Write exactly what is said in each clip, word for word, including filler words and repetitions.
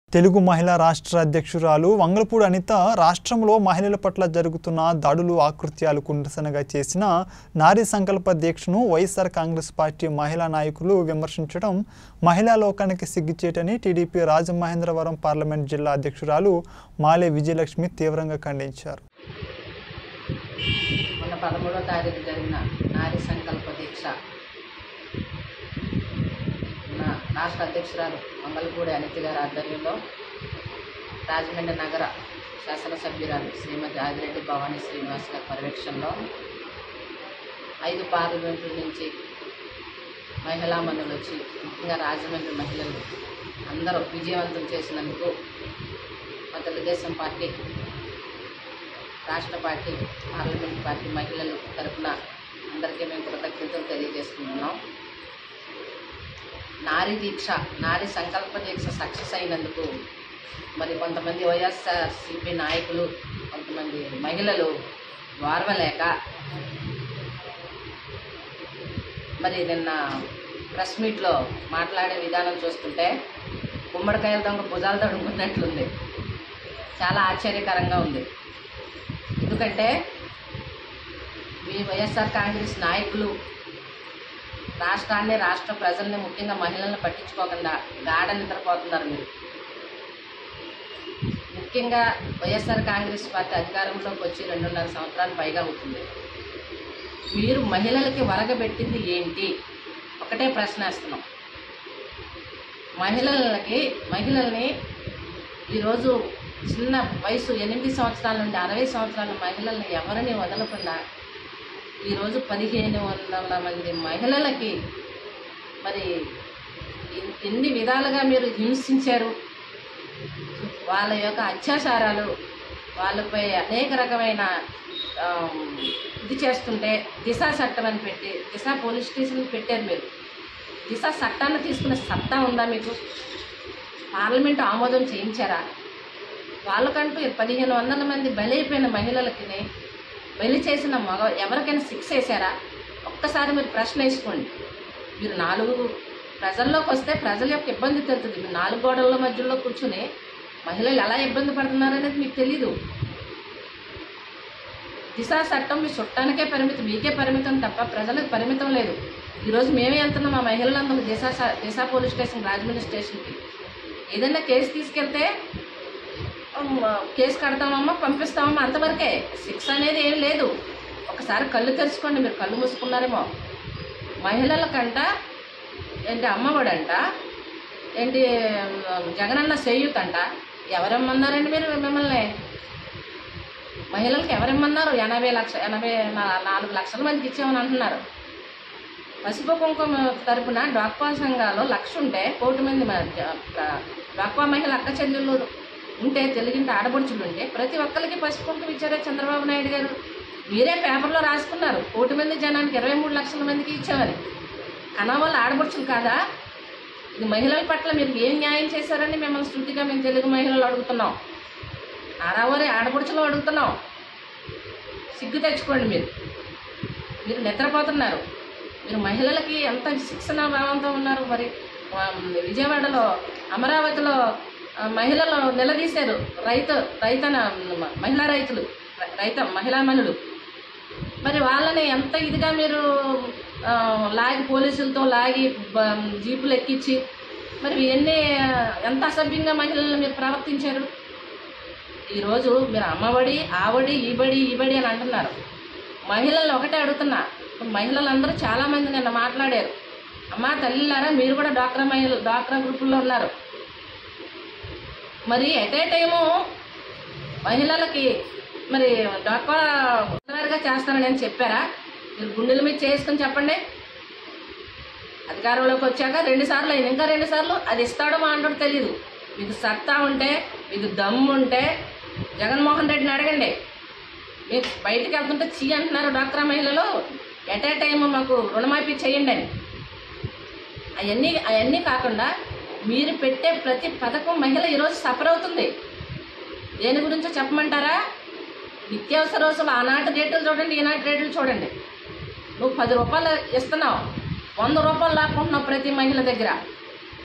తెలుగు మహిళా రాష్ట్ర అధ్యక్షురాలు వంగలపూడి అనిత రాష్ట్రంలో మహిళల పట్ల జరుగుతున్న దాడులు ఆకృత్యాలకు నిరసనగా చేసిన నారీ సంకల్ప దీక్షను వైఎస్ఆర్ కాంగ్రెస్ పార్టీ మహిళా నాయకులు విమర్శించడం మహిళా లోకానికి సిగ్గుచేటని టీడీపీ రాజమహేంద్రవరం పార్లమెంట్ జిల్లా అధ్యక్షురాలు మాలే విజయలక్ష్మి తీవ్రంగా ఖండించారు. మొన్న పదమూడవ తారీఖు జరిగిన నారీ సంకల్ప దీక్ష రాష్ట్ర అధ్యక్షురాలు వంగలపూడి అనిత గారి ఆధ్వర్యంలో రాజమండ్రి నగర శాసనసభ్యురాలు శ్రీమతి ఆదిరెడ్డి భవానీ శ్రీనివాస్ గారి పర్యవేక్షణలో ఐదు పార్లమెంట్ల నుంచి మహిళా మనులు వచ్చి ముఖ్యంగా రాజమండ్రి మహిళలు అందరూ విజయవంతం చేసినందుకు మా తెలుగుదేశం పార్టీ రాష్ట్ర పార్టీ పార్లమెంట్ పార్టీ మహిళలు తరఫున అందరికీ మేము కృతజ్ఞతలు తెలియజేస్తున్నాం. నారీ దీక్ష నారీ సంకల్ప దీక్ష సక్సెస్ అయినందుకు మరి కొంతమంది వైఎస్ఆర్సీపీ నాయకులు కొంతమంది మహిళలు వారవలేక మరి నిన్న ప్రెస్ మీట్లో మాట్లాడే విధానం చూస్తుంటే గుమ్మడికాయల దొంగ భుజాలు తడుముకున్నట్లుంది. చాలా ఆశ్చర్యకరంగా ఉంది. ఎందుకంటే మీ వైఎస్ఆర్ కాంగ్రెస్ నాయకులు రాష్ట్రాన్ని రాష్ట్ర ప్రజల్ని ముఖ్యంగా మహిళలను పట్టించుకోకుండా గాఢ నిద్రపోతున్నారు. మీరు ముఖ్యంగా వైఎస్ఆర్ కాంగ్రెస్ పార్టీ అధికారంలోకి వచ్చి రెండున్నర సంవత్సరాలు పైగా అవుతుంది. మీరు మహిళలకి వరగబెట్టింది ఏంటి ఒకటే ప్రశ్న వేస్తున్నాం. మహిళలకి మహిళల్ని ఈరోజు చిన్న వయసు ఎనిమిది సంవత్సరాల నుండి అరవై సంవత్సరాల మహిళల్ని ఎవరిని వదలకుండా ఈరోజు పదిహేను వందల మంది మహిళలకి మరి ఎన్ని విధాలుగా మీరు హింసించారు. వాళ్ళ యొక్క అత్యాచారాలు వాళ్ళపై అనేక రకమైన ఇది చేస్తుంటే దిశ చట్టం అని పెట్టి దిశ పోలీస్ స్టేషన్ పెట్టారు. మీరు దిశ చట్టాన్ని తీసుకునే సత్తా ఉందా మీకు? పార్లమెంటు ఆమోదం చేయించారా? వాళ్ళకంటూ పదిహేను వందల మంది బలైపోయిన మహిళలకి బలి చేసిన మగ ఎవరికైనా శిక్ష వేసారా? ఒక్కసారి మీరు ప్రశ్న వేసుకోండి. మీరు నాలుగు ప్రజల్లోకి వస్తే ప్రజల యొక్క ఇబ్బంది తెలుస్తుంది. మీరు నాలుగు గోడల మధ్యలో కూర్చుని మహిళలు ఎలా ఇబ్బంది పడుతున్నారనేది మీకు తెలీదు. దిశా చట్టం మీ చుట్టానికే పరిమితం, మీకే పరిమితం తప్ప ప్రజలకు పరిమితం లేదు. ఈరోజు మేమే వెళ్తున్నాం మా మహిళలందరూ దిశా దిశా పోలీస్ స్టేషన్ రాజమండ్రి స్టేషన్కి. ఏదైనా కేసు తీసుకెళ్తే కేసు కడతామమ్మా పంపిస్తామమ్మా అంతవరకే. శిక్ష అనేది ఏం లేదు. ఒకసారి కళ్ళు తెరుచుకోండి. మీరు కళ్ళు మూసుకున్నారేమో. మహిళలకంట ఏంటి అమ్మఒడంట, ఏంటి జగనన్న చేయూతంట. ఎవరమ్మన్నారండి మీరు మిమ్మల్ని? మహిళలకు ఎవరమ్మన్నారు? ఎనభై లక్ష ఎనభై నాలుగు లక్షల మందికి ఇచ్చామని అంటున్నారు. పసుపు కుంకుమ తరపున డ్వాక్వా సంఘాలు లక్ష ఉంటే కోటి మంది డ్వాక్వా మహిళ అక్క చెల్లెళ్ళు ఉంటే తెలుగింటి ఆడపడుచులు ఉంటే ప్రతి ఒక్కరికి పసుపు కుంకుమ ఇచ్చారే చంద్రబాబు నాయుడు గారు. మీరే పేపర్లో రాసుకున్నారు కోటి మంది జనానికి ఇరవై మూడు లక్షల మందికి ఇచ్చామని. కనవాళ్ళ ఆడపడుచులు కాదా? ఇది మహిళల పట్ల మీరు ఏం న్యాయం చేశారని మిమ్మల్ని శృతిగా మేము తెలుగు మహిళలు అడుగుతున్నాం. ఆరావరి ఆడపడుచులు అడుగుతున్నాం. సిగ్గు తెచ్చుకోండి. మీరు మీరు నిద్రపోతున్నారు. మీరు మహిళలకి ఎంత శిక్షణ భావంతో ఉన్నారు. మరి విజయవాడలో అమరావతిలో మహిళలు నిలదీశారు. రైతు రైతన మహిళా రైతులు రైత మహిళా మనులు మరి వాళ్ళని ఎంత ఇదిగా మీరు లాగి పోలీసులతో లాగి జీపులు ఎక్కించి మరి ఇవన్నీ ఎంత అసభ్యంగా మహిళలను మీరు ప్రవర్తించారు. ఈరోజు మీరు అమ్మఒడి ఆవడి ఈబడి ఈబడి అని అంటున్నారు. మహిళలను ఒకటే అడుగుతున్నా. మహిళలందరూ చాలామంది నిన్న మాట్లాడారు. అమ్మ తల్లిలారా మీరు కూడా డ్వాక్రా మహిళ డ్వాక్రా గ్రూపుల్లో ఉన్నారు. మరి ఎట్ ఏ టైము మహిళలకి మరి డ్వాక్రాగా చేస్తానని నేను చెప్పారా? మీరు గుండెల మీద చేసుకుని చెప్పండి. అధికారంలోకి వచ్చాక రెండు సార్లు అయింది, ఇంకా రెండు సార్లు అది ఇస్తాడో మా అంటాడో తెలియదు. మీకు సత్తా ఉంటే మీకు దమ్ము ఉంటే జగన్మోహన్ రెడ్డిని అడగండి. మీరు బయటకు వెళ్తుంటే చీ అంటున్నారు డ్వాక్రా మహిళలు. ఎట్ ఏ టైము మాకు రుణమాఫీ చేయండి అని. అవన్నీ అవన్నీ కాకుండా మీరు పెట్టే ప్రతి పథకం మహిళ ఈరోజు సఫర్ అవుతుంది. దేని గురించో చెప్పమంటారా? నిత్యావసర వస్తువులు ఆనాటి రేట్లు చూడండి, ఈనాటి రేట్లు చూడండి. నువ్వు పది రూపాయలు ఇస్తున్నావు, వంద రూపాయలు లాక్కుంటున్నావు ప్రతి మహిళ దగ్గర.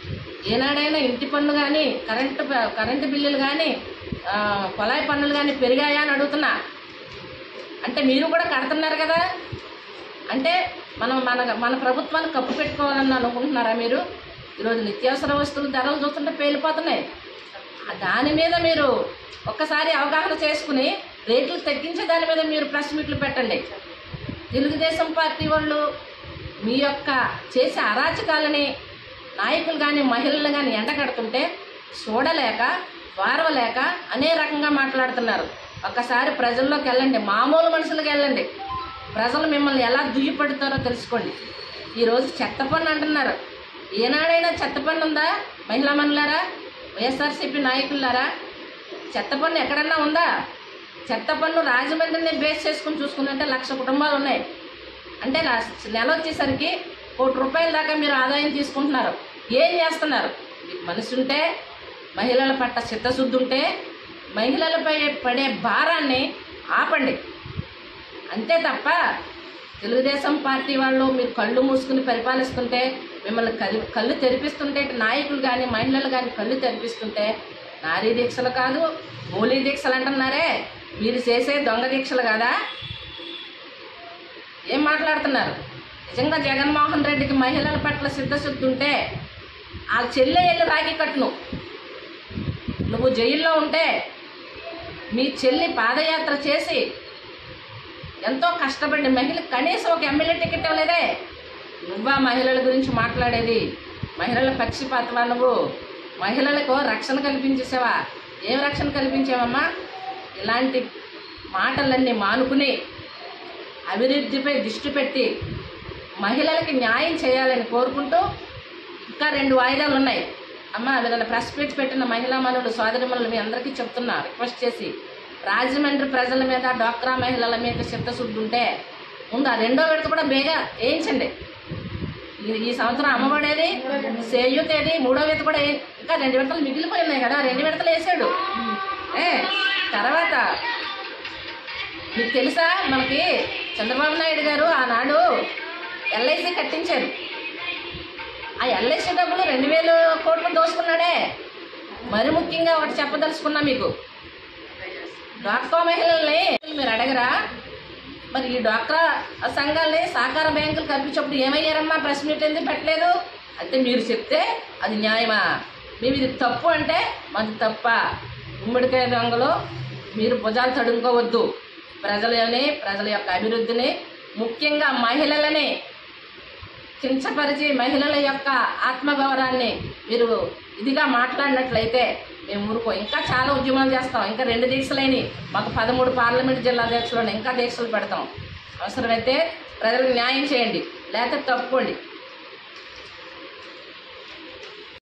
ఏనాడైనా ఇంటి పన్ను కానీ కరెంటు కరెంటు బిల్లులు కానీ కొలాయి పన్నులు కానీ పెరిగాయా అని అడుగుతున్నా. అంటే మీరు కూడా కడుతున్నారు కదా, అంటే మనం మన మన ప్రభుత్వాన్ని కప్పు పెట్టుకోవాలని అనుకుంటున్నారా మీరు? ఈరోజు నిత్యావసర వస్తువుల ధరలు చూస్తుంటే పేలిపోతున్నాయి. దాని మీద మీరు ఒక్కసారి అవగాహన చేసుకుని రేట్లు తగ్గించే దాని మీద మీరు ప్రెస్ మీట్లు పెట్టండి. తెలుగుదేశం పార్టీ వాళ్ళు మీ యొక్క చేసే అరాచకాలని నాయకులు కానీ మహిళలు కానీ ఎండగడుతుంటే చూడలేక వారవలేక అనే రకంగా మాట్లాడుతున్నారు. ఒక్కసారి ప్రజల్లోకి వెళ్ళండి, మామూలు మనుషులకు వెళ్ళండి, ప్రజలు మిమ్మల్ని ఎలా దుయ్యపడుతారో తెలుసుకోండి. ఈరోజు చెత్త పన్ను అంటున్నారు. ఏనాడైనా చెత్త పన్ను ఉందా? మహిళా మనులారా, వైఎస్ఆర్సీపీ నాయకులారా, చెత్త పన్ను ఎక్కడన్నా ఉందా? చెత్త పన్ను రాజమండ్రిని బేస్ చేసుకుని చూసుకుంటే లక్ష కుటుంబాలు ఉన్నాయి. అంటే నెల వచ్చేసరికి కోటి రూపాయల దాకా మీరు ఆదాయం తీసుకుంటున్నారు. ఏం చేస్తున్నారు? మీకు మనసు ఉంటే, మహిళల పట్ల చిత్తశుద్ధి ఉంటే మహిళలపై పడే భారాన్ని ఆపండి. అంతే తప్ప తెలుగుదేశం పార్టీ వాళ్ళు మీరు కళ్ళు మూసుకుని పరిపాలిస్తుంటే, మిమ్మల్ని కళ్ళు కళ్ళు తెరిపిస్తుంటే, నాయకులు కానీ మహిళలు కానీ కళ్ళు తెరిపిస్తుంటే నారీ దీక్షలు కాదు మూలీ దీక్షలు అంటున్నారే, మీరు చేసే దొంగ దీక్షలు కాదా? ఏం మాట్లాడుతున్నారు? నిజంగా జగన్మోహన్ రెడ్డికి మహిళల పట్ల సిద్ధశుద్ధి ఉంటే ఆ చెల్లె వెళ్ళి రాగి కట్టును. నువ్వు జైల్లో ఉంటే మీ చెల్లి పాదయాత్ర చేసి ఎంతో కష్టపడి మహిళ కనీసం ఒక ఎమ్మెల్యే టికెట్ ఇవ్వలేదే. నువ్వా మహిళల గురించి మాట్లాడేది? మహిళల పక్షపాతమా నువ్వు? మహిళలకు రక్షణ కల్పించేసావా? ఏం రక్షణ కల్పించావమ్మా? ఇలాంటి మాటలన్నీ మానుకుని అభివృద్ధిపై దృష్టి పెట్టి మహిళలకి న్యాయం చేయాలని కోరుకుంటూ, ఇంకా రెండు వాయిదాలు ఉన్నాయి అమ్మ. ఏదైనా ప్రెస్ మీట్ పెట్టిన మహిళా మనులు సోదరిమణులు మీ అందరికీ చెప్తున్నా, రిక్వెస్ట్ చేసి, రాజమండ్రి ప్రజల మీద, డ్వాక్రా మహిళల మీద చిత్తశుద్ధి ఉంటే ముందు ఆ రెండో విడత కూడా బేగా వేయించండి. ఈ సంవత్సరం అమ్మబడేది, సేయూత్ ఏది, మూడో విడత కూడా ఇంకా రెండు విడతలు మిగిలిపోయినాయి కదా, రెండు విడతలు వేసాడు. ఏ తర్వాత మీకు తెలుసా, మనకి చంద్రబాబు నాయుడు గారు ఆనాడు ఎల్ఐసి కట్టించారు. ఆ ఎల్ఐసి డబ్బులు రెండు వేల కోట్లు దోసుకున్నాడే. మరి ముఖ్యంగా ఒకటి చెప్పదలుచుకున్నా మీకు, డ్వాక్రా మహిళల్ని మీరు అడగరా? మరి ఈ డ్వాక్రా సంఘాలని సహకార బ్యాంకులు కల్పించినప్పుడు ఏమయ్యారమ్మా? ప్రెస్ మీట్ ఎందుకు పెట్టలేదు? అంటే మీరు చెప్తే అది న్యాయమా? మేము ఇది తప్పు అంటే మాది తప్ప. గుమ్మడికాయ దొంగలు మీరు భుజాలు తడుముకోవద్దు. ప్రజలని, ప్రజల యొక్క అభివృద్ధిని, ముఖ్యంగా మహిళలని కించపరిచి మహిళల యొక్క ఆత్మగౌరవాన్ని మీరు ఇదిగా మాట్లాడినట్లయితే మేము ఊరుకో. ఇంకా చాలా ఉద్యమాలు చేస్తాం. ఇంకా రెండు దీక్షలైనవి మాకు, పదమూడు పార్లమెంట్ జిల్లా దీక్షలు, ఇంకా దీక్షలు పెడతాం. అవసరమైతే ప్రజలకు న్యాయం చేయండి, లేకపోతే తప్పుకోండి.